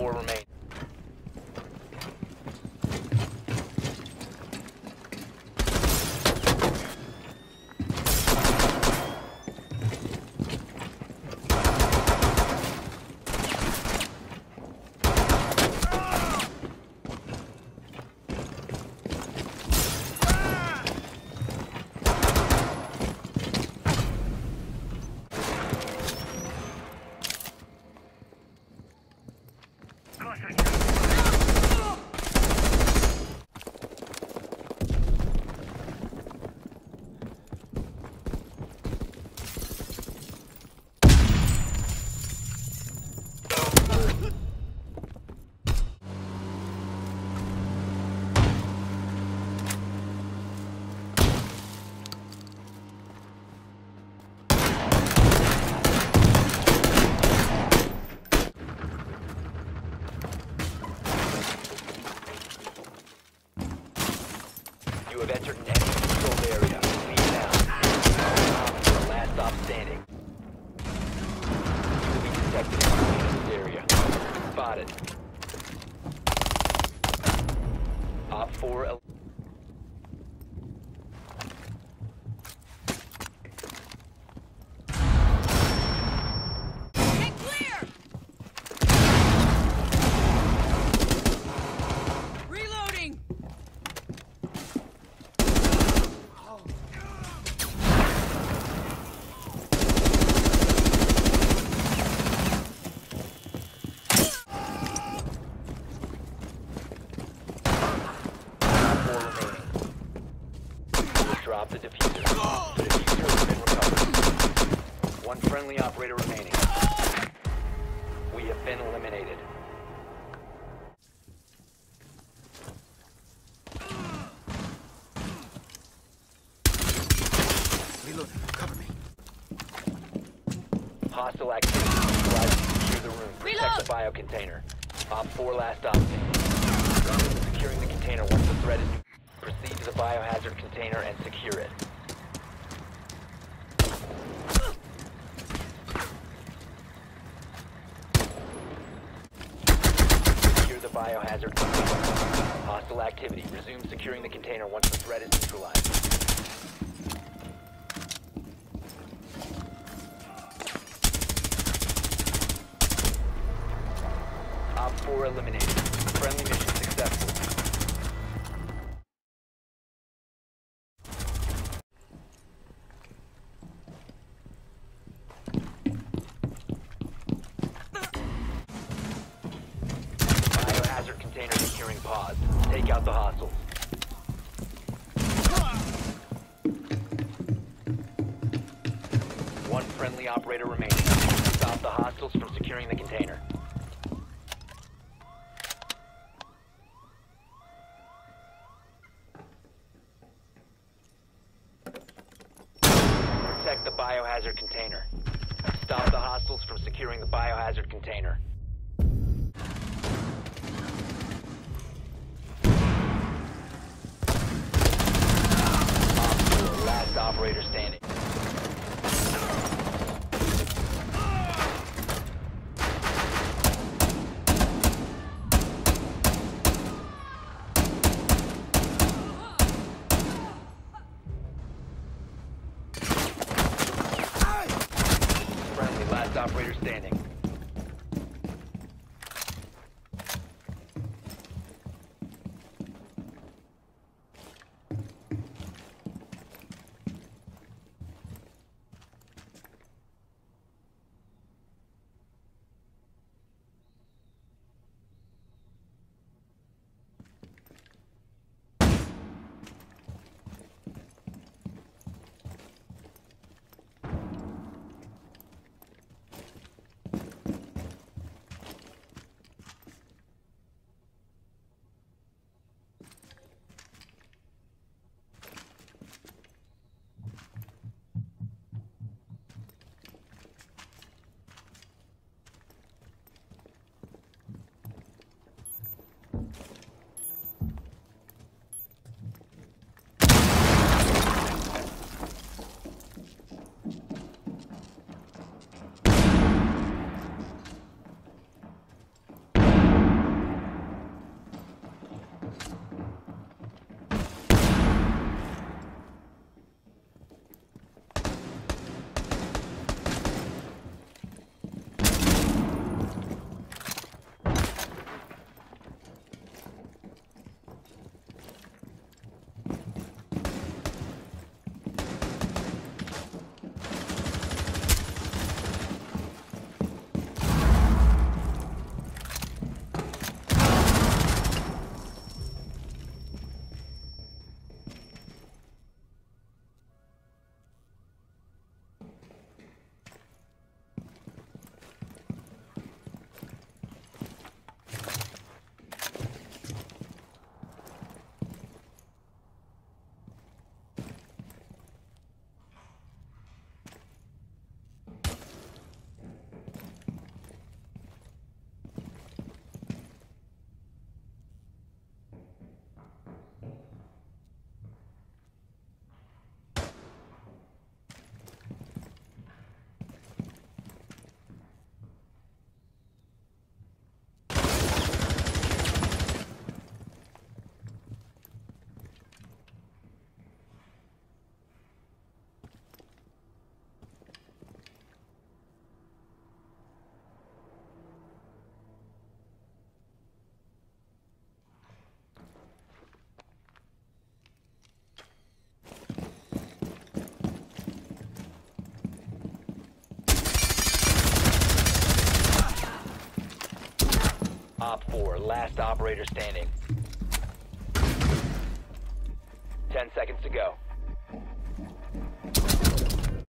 4 remain. You have entered an enemy-controlled area. Leave now. The last stop standing. You will be detected in this area. Spotted. Op 4. Drop the diffuser. The diffuser has been recovered. One friendly operator remaining. We have been eliminated. Reload. Cover me. Hostile activity. Neutralize and secure the room. Protect the bio container. Op 4 last stop standing. Securing the container once the threat is... Proceed to the biohazard container and secure it. Secure the biohazard container. Hostile activity. Resume securing the container once the threat is neutralized. Op 4 eliminated. Friendly mission successful. Biohazard container securing pods. Take out the hostiles. One friendly operator remaining. Stop the hostiles from securing the container. Protect the biohazard container. Stop the hostiles from securing the biohazard container. Last operator standing. Friendly, last operator standing. Op 4, last operator standing. 10 seconds to go.